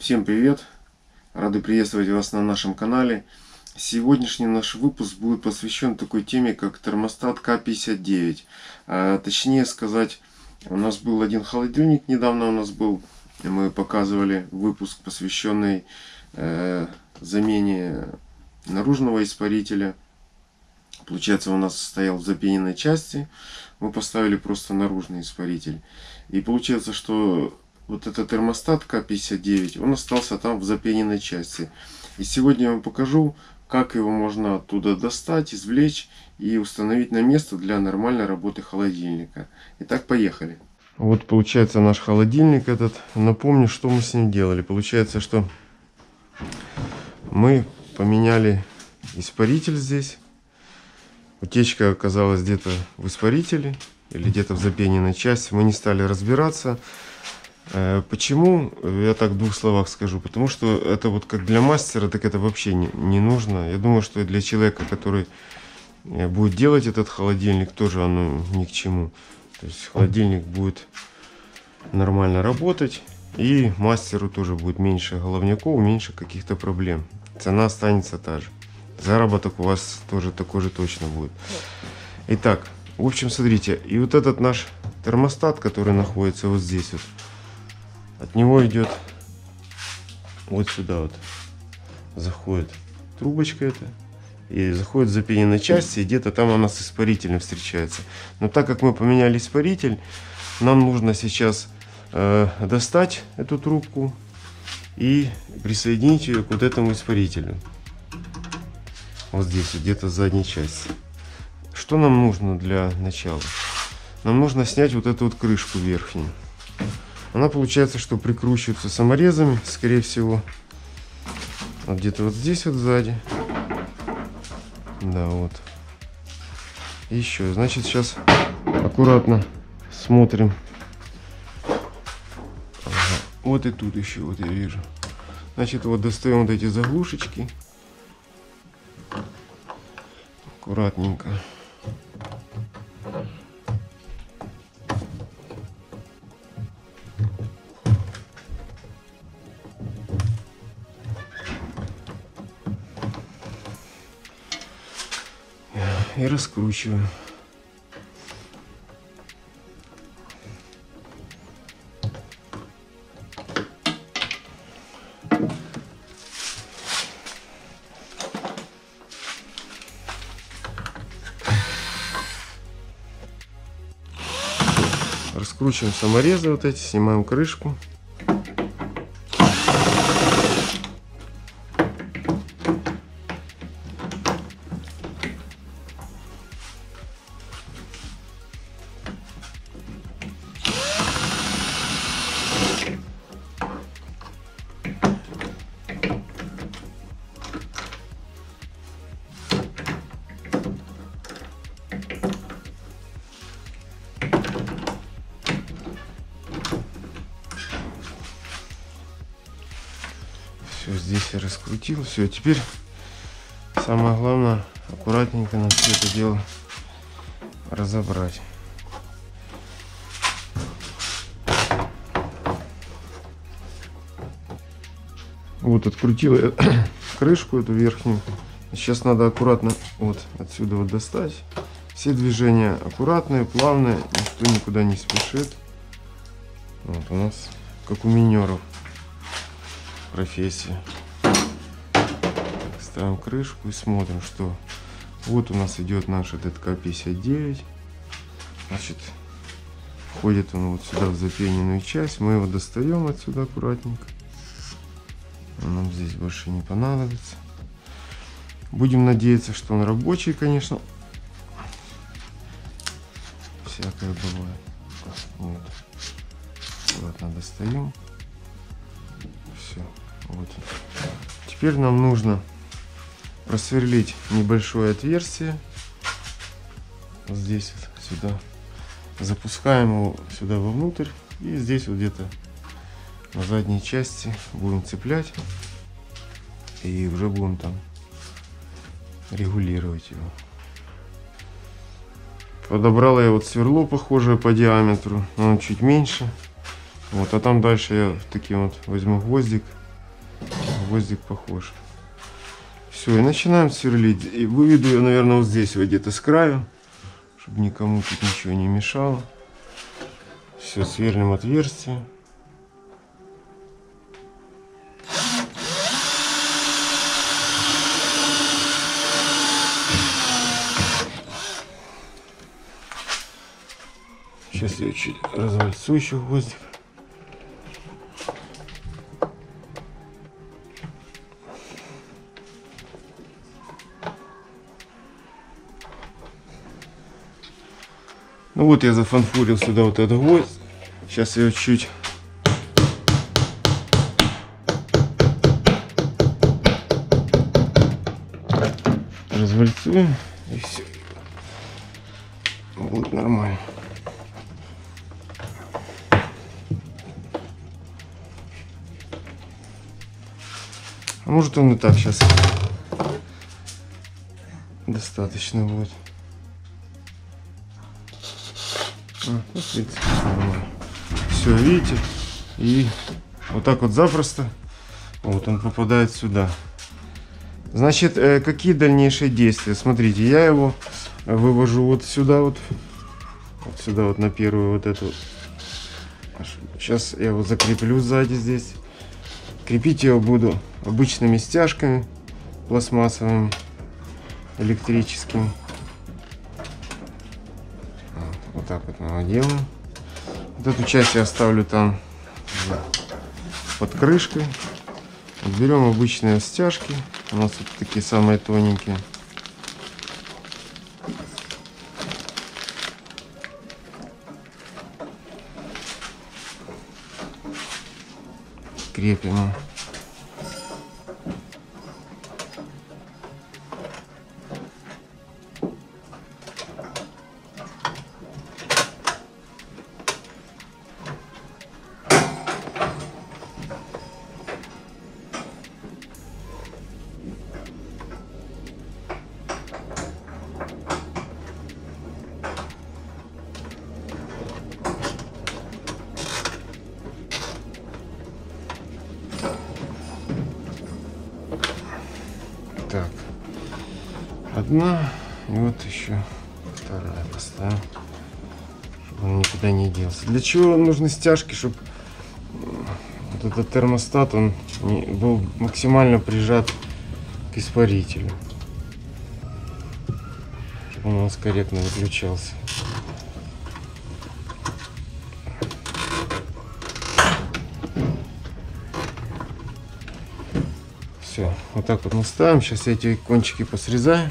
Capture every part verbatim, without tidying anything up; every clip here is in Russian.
Всем привет! Рады приветствовать вас на нашем канале. Сегодняшний наш выпуск будет посвящен такой теме, как термостат К пятьдесят девять. А, точнее сказать, у нас был один холодильник, недавно у нас был, мы показывали выпуск, посвященный э, замене наружного испарителя. Получается, у нас стоял в запененной части, мы поставили просто наружный испаритель. И получается, что вот этот термостат К пятьдесят девять, он остался там в запененной части. И сегодня я вам покажу, как его можно оттуда достать, извлечь и установить на место для нормальной работы холодильника. Итак, поехали. Вот получается наш холодильник этот. Напомню, что мы с ним делали. Получается, что мы поменяли испаритель здесь. Утечка оказалась где-то в испарителе или где-то в запененной части. Мы не стали разбираться. Почему? Я так в двух словах скажу. Потому что это вот как для мастера, так это вообще не, не нужно. Я думаю, что для человека, который будет делать этот холодильник, тоже оно ни к чему. То есть холодильник будет нормально работать, и мастеру тоже будет меньше головняков, меньше каких-то проблем. Цена останется та же. Заработок у вас тоже такой же точно будет. Итак, в общем, смотрите, и вот этот наш термостат, который находится вот здесь вот, от него идет вот сюда вот, заходит трубочка эта, и заходит в запененной части, и где-то там она с испарителем встречается. Но так как мы поменяли испаритель, нам нужно сейчас э, достать эту трубку и присоединить ее к вот этому испарителю. Вот здесь, вот, где-то в задней части. Что нам нужно для начала? Нам нужно снять вот эту вот крышку верхнюю. Она получается, что прикручивается саморезами, скорее всего. Вот где-то вот здесь вот сзади. Да, вот. И еще, значит, сейчас аккуратно смотрим. Ага. Вот и тут еще, вот я вижу. Значит, вот достаем вот эти заглушечки. Аккуратненько. И раскручиваю. Раскручиваем саморезы вот эти, снимаем крышку. Все, здесь я раскрутил. Все, теперь самое главное, аккуратненько нам все это дело разобрать. Вот открутил я крышку эту верхнюю. Сейчас надо аккуратно вот отсюда вот достать. Все движения аккуратные, плавные, никто никуда не спешит. Вот у нас как у минеров профессия. Ставим крышку и смотрим, что вот у нас идет наш этот К пятьдесят девять. Значит, входит он вот сюда в запененную часть. Мы его достаем отсюда аккуратненько. Он нам здесь больше не понадобится. Будем надеяться, что он рабочий, конечно. Всякое бывает. Вот. Аккуратно достаем. Все. Вот. Теперь нам нужно просверлить небольшое отверстие. Вот здесь вот, сюда. Запускаем его сюда вовнутрь. И здесь вот где-то на задней части будем цеплять. И уже будем там регулировать его. Подобрал я вот сверло похожее по диаметру, но он чуть меньше. Вот, а там дальше я таким вот возьму гвоздик гвоздик похож. Все, и начинаем сверлить. И выведу я, наверное, вот здесь вот где-то с краю, чтобы никому тут ничего не мешало. Все, сверлим отверстие. Сейчас я чуть развальцу еще гвоздик. Ну вот я зафанфурил сюда вот этот гвоздь. Сейчас я его чуть развальцуем, и все будет нормально. А может он и так сейчас достаточно будет. А, ну, в принципе, нормально. Все, видите? И вот так вот запросто вот он попадает сюда. Значит, э, какие дальнейшие действия? Смотрите, я его вывожу вот сюда вот, вот сюда вот на первую вот эту. Сейчас я его закреплю сзади здесь. Крепить его буду обычными стяжками пластмассовыми, электрическими. Вот, вот так вот мы его делаем. Вот эту часть я оставлю там под крышкой. Вот берем обычные стяжки. У нас вот такие самые тоненькие. Крепим. Так, одна, и вот еще вторая поставим, чтобы он никуда не делся. Для чего нужны стяжки? Чтобы вот этот термостат, он был максимально прижат к испарителю, чтобы он у нас корректно выключался. Все, вот так вот мы ставим. Сейчас я эти кончики посрезаю.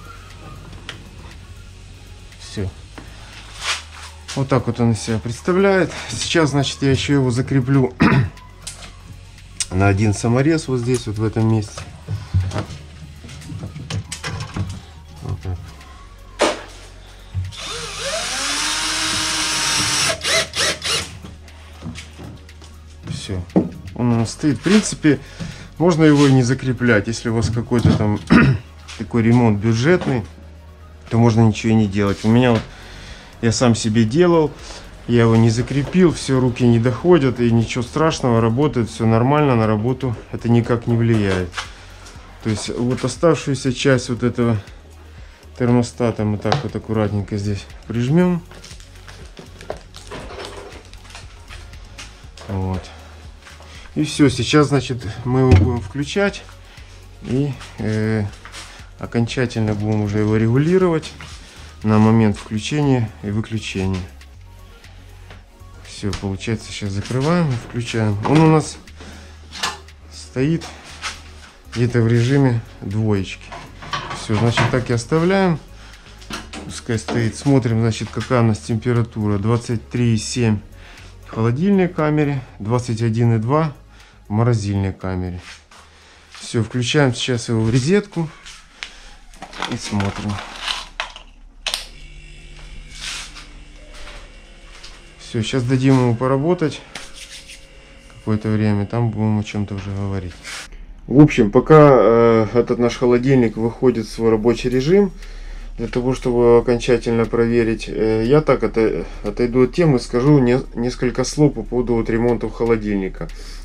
Все. Вот так вот он из себя представляет. Сейчас, значит, я еще его закреплю на один саморез вот здесь, вот в этом месте. Вот так. Все. Он у нас стоит. В принципе, можно его и не закреплять. Если у вас какой-то там такой ремонт бюджетный, то можно ничего и не делать. У меня вот, я сам себе делал, я его не закрепил, все, руки не доходят, и ничего страшного, работает, все нормально, на работу это никак не влияет. То есть вот оставшуюся часть вот этого термостата мы так вот аккуратненько здесь прижмем. Вот. И все, сейчас, значит, мы его будем включать и э, окончательно будем уже его регулировать на момент включения и выключения. Все, получается, сейчас закрываем и включаем. Он у нас стоит где-то в режиме двоечки. Все, значит, так и оставляем. Пускай стоит. Смотрим, значит, какая у нас температура. двадцать три и семь в холодильной камере, двадцать один и два в морозильной камере. Все, включаем сейчас его в розетку и смотрим. Все, сейчас дадим ему поработать какое-то время, там будем о чем-то уже говорить. В общем, пока э, этот наш холодильник выходит в свой рабочий режим, для того, чтобы окончательно проверить, э, я так это, отойду от темы, скажу не, несколько слов по поводу вот ремонта холодильника.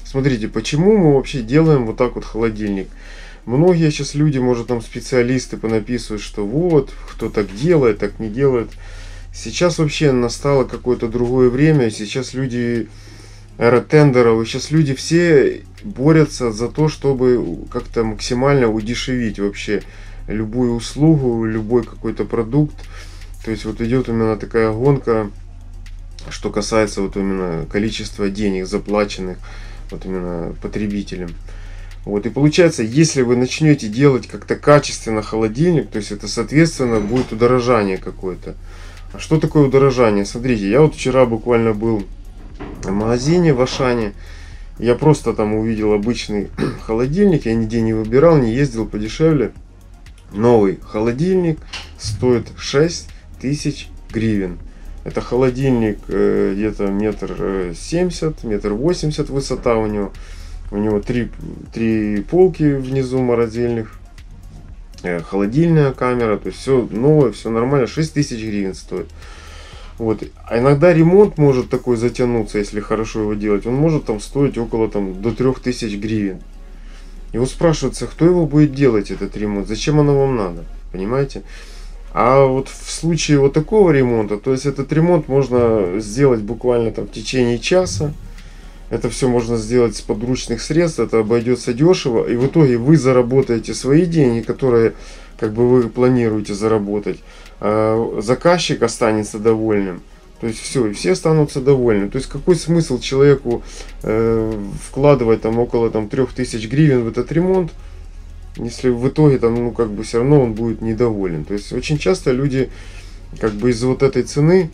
Смотрите, почему мы вообще делаем вот так вот холодильник? Многие сейчас люди, может там специалисты понаписывают, что вот, кто так делает, так не делает. Сейчас вообще настало какое-то другое время, сейчас люди, эра тендеров, сейчас люди все борются за то, чтобы как-то максимально удешевить вообще любую услугу, любой какой-то продукт. То есть вот идет именно такая гонка, что касается вот именно количества денег заплаченных вот именно потребителям. Вот, и получается, если вы начнете делать как-то качественно холодильник, то есть это соответственно будет удорожание какое-то. А что такое удорожание? Смотрите, я вот вчера буквально был в магазине в Ашане, я просто там увидел обычный холодильник, я нигде не выбирал, не ездил подешевле. Новый холодильник стоит шесть тысяч гривен. Это холодильник э, где-то метр семьдесят, метр восемьдесят высота у него. У него три, три полки внизу морозильных. Э, холодильная камера. То есть все новое, все нормально. шесть тысяч гривен стоит. Вот. А иногда ремонт может такой затянуться, если хорошо его делать. Он может там стоить около там, до трёх тысяч гривен. И вот спрашивается, кто его будет делать, этот ремонт? Зачем оно вам надо? Понимаете? А вот в случае вот такого ремонта, то есть этот ремонт можно сделать буквально там в течение часа. Это все можно сделать с подручных средств, это обойдется дешево. И в итоге вы заработаете свои деньги, которые как бы вы планируете заработать. А заказчик останется довольным. То есть все, и все останутся довольны. То есть какой смысл человеку э, вкладывать там около там, трёх тысяч гривен в этот ремонт, если в итоге там, ну, как бы все равно он будет недоволен. То есть очень часто люди как бы из-за вот этой цены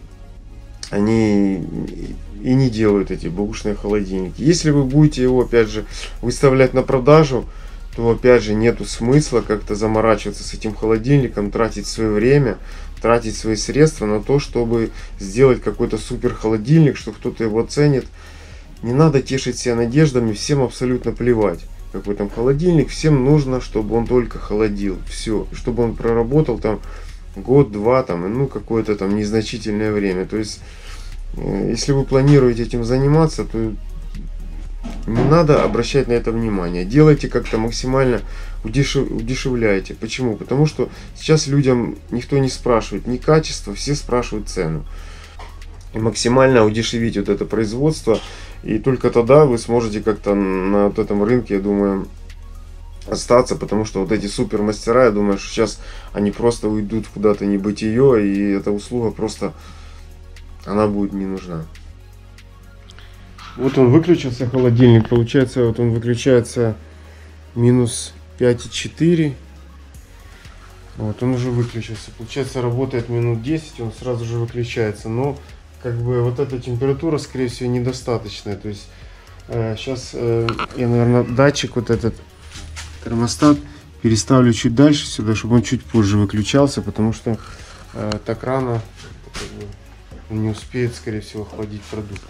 они и не делают эти бэушные холодильники. Если вы будете его опять же выставлять на продажу, то опять же нету смысла как-то заморачиваться с этим холодильником, тратить свое время, тратить свои средства на то, чтобы сделать какой-то супер холодильник, что кто-то его оценит. Не надо тешить себя надеждами, всем абсолютно плевать. Какой там холодильник, всем нужно, чтобы он только холодил, все, чтобы он проработал там год-два, там, ну, какое-то там незначительное время. То есть, если вы планируете этим заниматься, то не надо обращать на это внимание. Делайте как-то максимально, удешев... удешевляйте. Почему? Потому что сейчас людям никто не спрашивает ни качество, все спрашивают цену. И максимально удешевить вот это производство. И только тогда вы сможете как-то на вот этом рынке, я думаю, остаться. Потому что вот эти супермастера, я думаю, что сейчас они просто уйдут куда-то небытие. И эта услуга просто, она будет не нужна. Вот он выключился, холодильник. Получается, вот он выключается минус пять и четыре. Вот он уже выключился. Получается, работает минут десять, он сразу же выключается. Но как бы вот эта температура, скорее всего, недостаточная. То есть э, сейчас э, я, наверное, датчик, вот этот термостат, переставлю чуть дальше сюда, чтобы он чуть позже выключался, потому что э, так рано как бы, он не успеет, скорее всего, охладить продукт.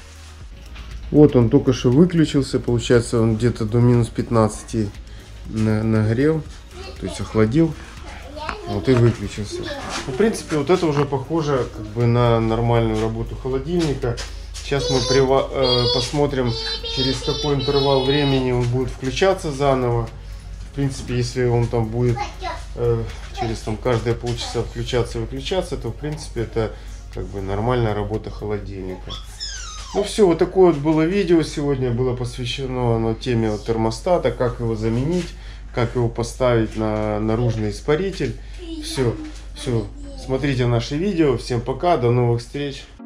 Вот он только что выключился, получается, он где-то до минус пятнадцати нагрел, то есть охладил. Вот и выключился. В принципе, вот это уже похоже как бы на нормальную работу холодильника. Сейчас мы прива э, посмотрим, через какой интервал времени он будет включаться заново. В принципе, если он там будет э, через там, каждые полчаса включаться и выключаться, то в принципе это как бы нормальная работа холодильника. Ну все, вот такое вот было видео сегодня, было посвящено на теме вот термостата, как его заменить, как его поставить на наружный испаритель. Все, все, смотрите наши видео, всем пока, до новых встреч.